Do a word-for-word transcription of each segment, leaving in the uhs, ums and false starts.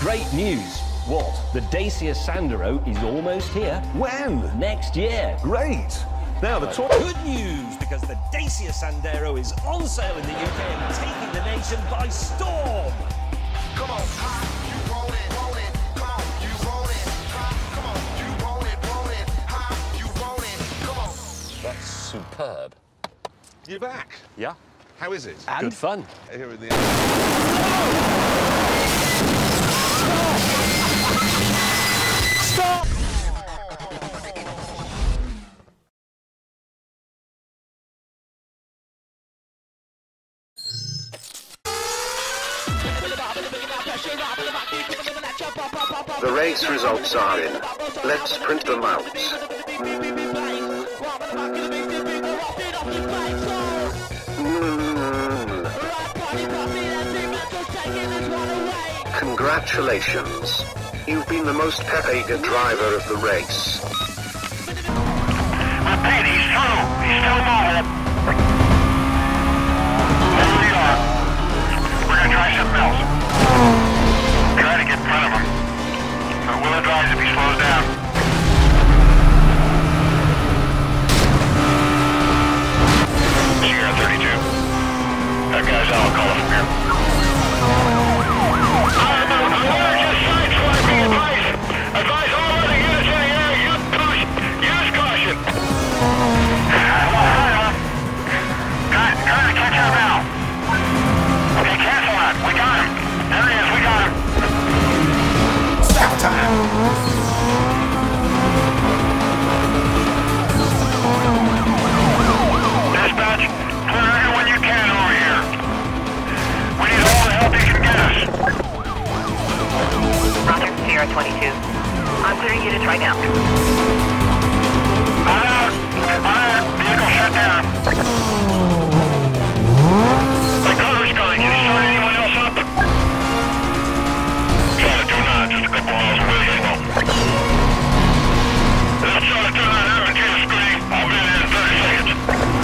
great news. What? The Dacia Sandero is almost here. When? Next year. Great. Now the toy. Good news, because the Dacia Sandero is on sale in the U K and taking the nation by storm. Come on, high, you roll it, roll it. Come on, you roll it, high. Come on, you roll it, roll it, high. You roll it, come on. That's superb. You're back. Yeah. How is it? And? Good fun. Here in the Stop! The race results are in. Let's print them out. Mm. Congratulations. You've been the most pepega driver of the race. Repeat, he's through. He's still mobile. There we are. We're gonna try something else. Try to get in front of him. But we'll advise if he slows down. Sierra thirty-two. That guy's out. I'll call it from here. Alert, just sideswiping advice. Advise all other units in the area. Use push. Use caution. Trying to catch up now. Okay, cancel that. We got him. There he is. We got him. Stop time. Dispatch, clear everyone you can over here. We need all the help you can get us. Roger, Sierra twenty-two. I'm clearing units right now. I'm out. I'm out. Vehicle shut down. The cover's going. Can you start anyone else up? Charlie two nine, just a couple miles away as well. This is Charlie two nine, I'm in Kilo Screen. I'll be there in thirty seconds.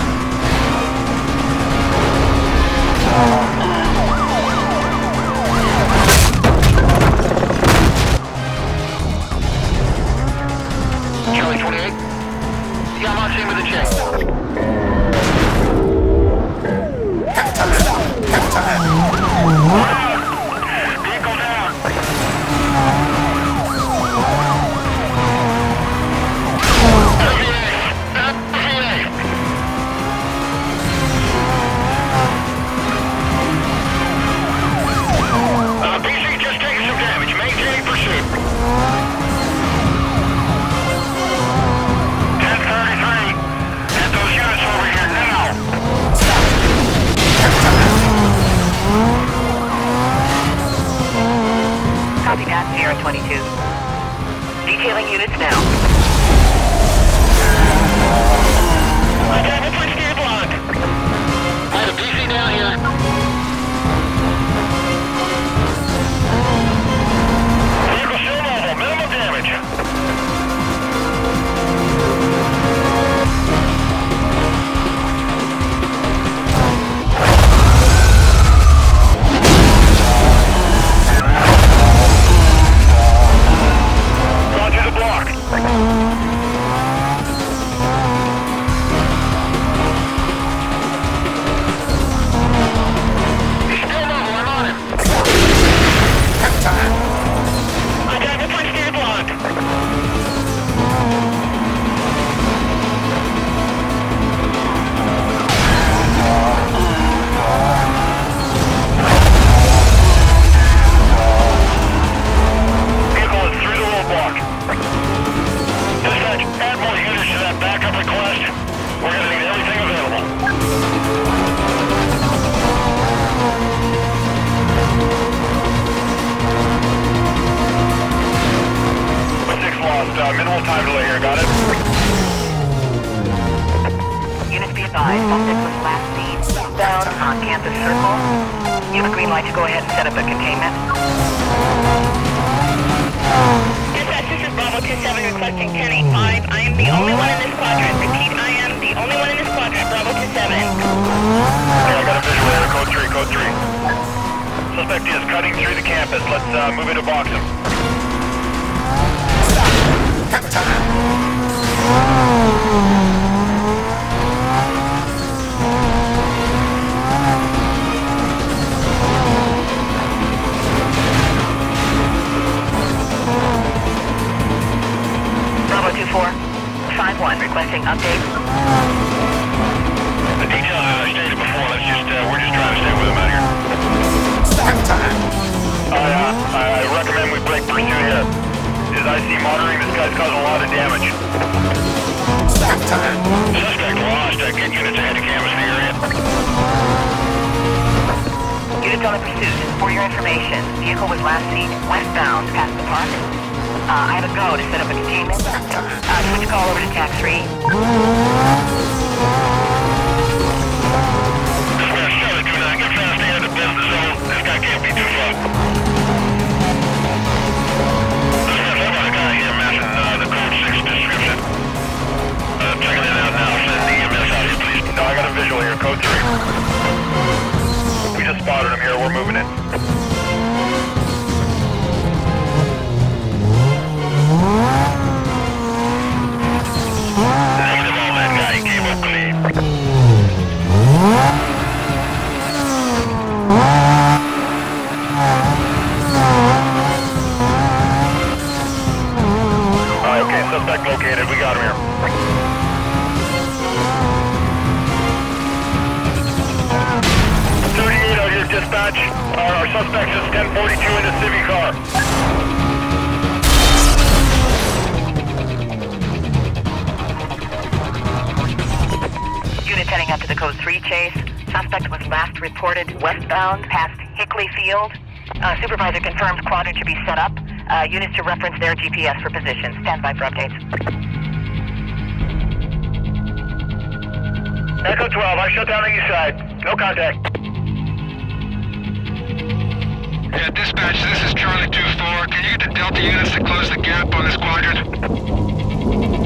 Charlie twenty-eight. Yeah, I'm on scene with a check. Vehicle down. L V A. L V A. Uh, B C just taking some damage. Maintaining pursuit. ten thirty-three. Get those units over here now. Copy that, Sierra twenty-two. Detailing units now. Okay, we'll push gear block. I have a B C down here. Vehicle still mobile. Minimal damage. Roger the block. He's still mobile. I'm on him. Okay, we'll push gear block. Vehicle is through the roadblock. Dispatch, add more units to that backup request. We're gonna need everything available. Six lost, uh, minimal time delay here, got it? Units be advised, suspect was last seen down on campus circle. You have a green light to go ahead and set up a containment. Dispatch, this is Bravo two seven requesting ten eight five. I am the only one in this quadrant. Repeat, I am the only one in this quadrant. Bravo two seven. I got a visual here, code three, code three. Suspect is cutting through the campus. Let's uh, move into box him. Stop! Cap time! Bravo two four. five one, requesting update. The details as I stated before, let's just, uh, we're just trying to stay with him out here. Stop time! I, uh, I recommend we break pursuit here. As I see monitoring, this guy's causing a lot of damage. Stop time! Suspect lost. Uh, get units ahead to canvas the area. Units on the pursuit. For your information, vehicle was last seen westbound past the park. Uh, I have a go to set up a containment. Uh, switch call over to T A C three. This man's Charlie two nine. Get fast ahead of the business zone. This guy can't be too far. This man's over the guy here matching uh, the code six description. Uh, checking it out now. Send the E M S out here, please. No, I got a visual here. Code three. We just spotted him here. We're moving in. Negative on that guy. He came up clean. Alright, okay, suspect located. We got him here. thirty-eight out here, dispatch. Our, our suspect is ten forty-two in the Civic car. Unit heading up to the code three chase. Suspect was last reported westbound past Hickley Field. Uh, supervisor confirms quadrant to be set up. Uh, units to reference their G P S for position. Stand by for updates. Echo twelve, I shut down the east side. No contact. Yeah, dispatch, this is Charlie two four. Can you get the Delta units to close the gap on this quadrant?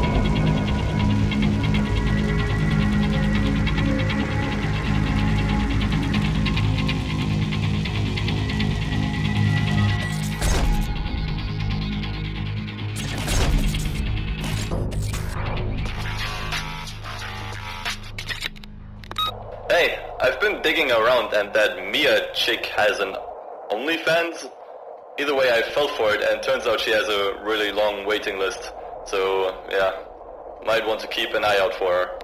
Hey, I've been digging around and that Mia chick has an OnlyFans. Either way, I fell for it and turns out she has a really long waiting list. So, yeah, might want to keep an eye out for her.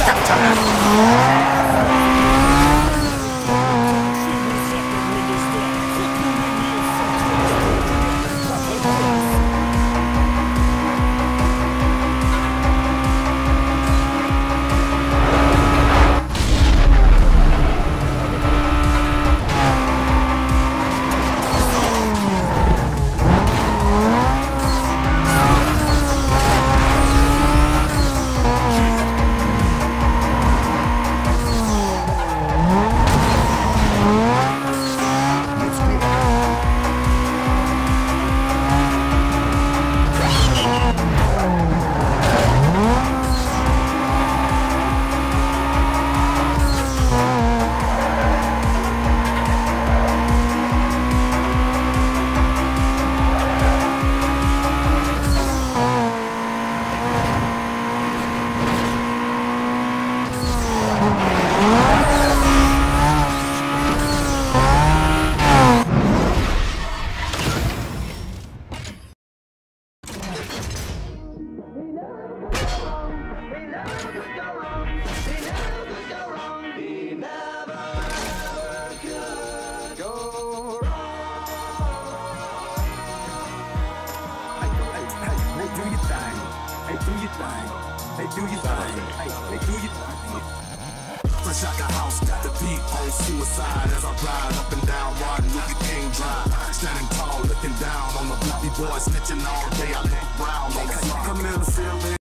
Fresh out the house, got the beat on suicide as I ride up and down Martin Luther King Drive. Standing tall, looking down on the bloody boys, snitching all day. I look brown on the come in the field.